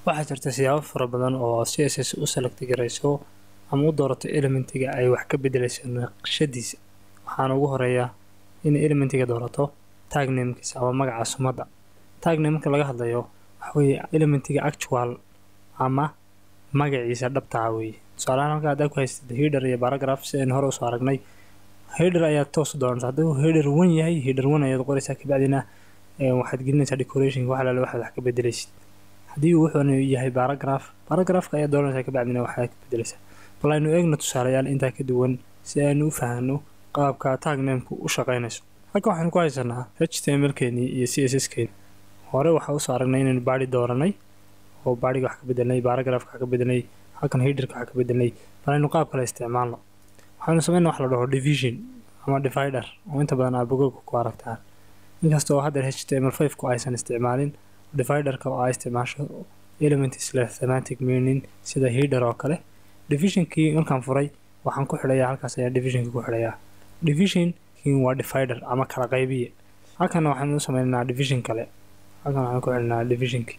waxaa jirta siyaabo fara badan oo CSS u select garayso ama u doorato elementiga ay wax ka bedelayso naqshadiisa. waxaan ugu horeeyaa in elementiga doorato tag namekiisa ama magaca sumadda. tag name marka laga hadlayo waxa weeye elementiga actual ama magaciisa dhabta ah weeye. tusaale ahaan halka aad ku haystid header iyo paragraph si aan hore u soo aragnay, header ayaa toos doonta haddii header 1 yahay header 1 ayaad qoraysaa kabacdina waxaad gelinaysaa decoration waxa la wax ka bedelaysid. haddii uu wuxuu yahay paragraph ayaa doonaysaa kabacdina waxaad ka bedelaysaa. bal aynu eegno tusaalayaal inta ka duwan si aynu u fahanno qaabka tag name-ku u shaqeynayso. halka waxaan ku haysanaa HTML-keeni iyo CSS-keeni. hore waxa u soo aragnay inaan body dooranay oo body-ga wax ka bedelnay, paragraph ka bedelnay, halkan header-ka wax ka bedelnay. bal aynu qaab kale isticmaalno. waxaanu sameynaa wax la dhaho division ama divider oo inta badan aad bogagga ku aragtaan. inkastoo hadda HTML5 ku aysan isticmaalin divider-ka oo ay isticmaasho elements leh semantic meaning sida header oo kale. division-kii markaan furay waxaan ku xidhayaa halkaas ayaa division-ka ku xidhayaa. division-kii waa divider ama kala qaybiye. halkan waxaan u sameynaa division kale. halkan waxaan ku xidhnaa division-kii.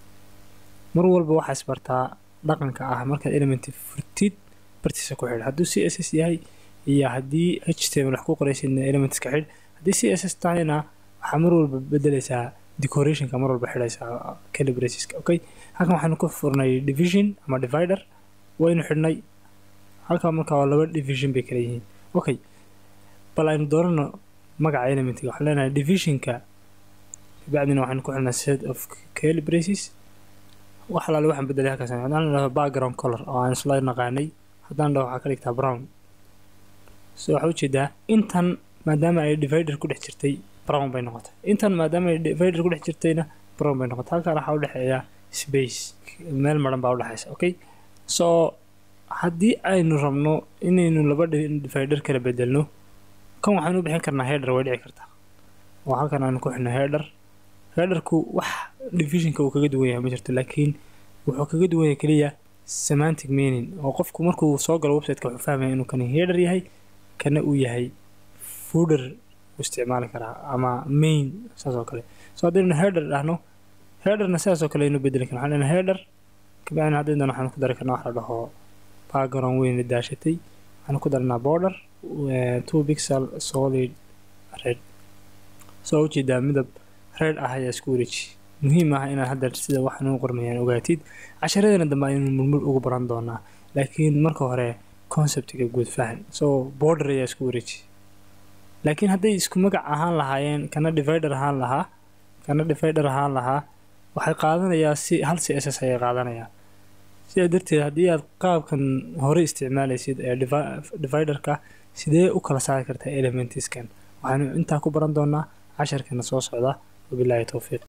mar walba waxaa isbartaa dhaqanka ah marka element furtid bartiisa ku xidh. hadduu CSS yahay iyo haddii HTML wax ku qoraysid elements ka xidh. haddii CSS tahayna waxaa mar walba bedelaysaa decoration-ka mar walba xidhaysaa curly braces-ka. okay, halkan waxaan ku furnay division ama divider waynu xidhnay. halka marka waa laba division bay kala yihiin. okay, bal aynu doorano magaca elementiga. waxaan leenahay division-ka kabacdina waxaan ku xidhnaa set of curly braces. waxa la waxaan bedelay halkaas aan leeyahay background color oo aan isla naqaanay haddaan dhaho waxa ka dhigtaa brown. soo waxa u jeedaa intan maadaama ay divider ku dhex jirtay brown bay noqotay, intan maadaama ay divider ku dhex jirtayna brown bay noqotay. halkan waxa u dhaxeeya space meel maran baa u dhaxaysa. okay, soo haddii aynu rabno inaynu laba divider kala bedelno, kan waxaan u bixin karnaa header way dhici kartaa oo halkan aan ku xidhno header-ku wax division-ka uu kaga duwan yahay ma jirto, laakiin wuxuu kaga duwan yahay kaliya semantic meaning oo qofku markuu soo galo website-ka wuxuu fahmayaa inuu kan header yahay kana uu yahay footer u isticmaali karaa ama main saas oo kale. soo haddaynu header dhahno header-na saas oo kale aynu bedeli karnaa. waxaan leenahay header kabacdina haddayna waxaan ku dari karnaa wax la dhaho background weyn daashatay. waxaan ku darnaa border 2 pixel solid red. soo u jeedaa midab red ah ayaa isku wareeji. muhiim ah inaad hadda sida waxaan u qormayaan ogaatid. casharadana dambe aynu murmur ugu baran doonaa, laakiin marka hore concept-ga guud fahan. soo border ayaa isku wareeji. laakiin hadday isku magac ahaan lahaayeen kana divider ahaan lahaa waxay qaadanayaa si hal CSS ayay qaadanayaa. sidaa darteed haddii aad qaabkan hore isticmaalaysid ee divider-ka sidee u kala saari kartaa elements-kan waxaanu intaa ku baran doonaa casharkana soo socda. wabilaahi tawfiiq.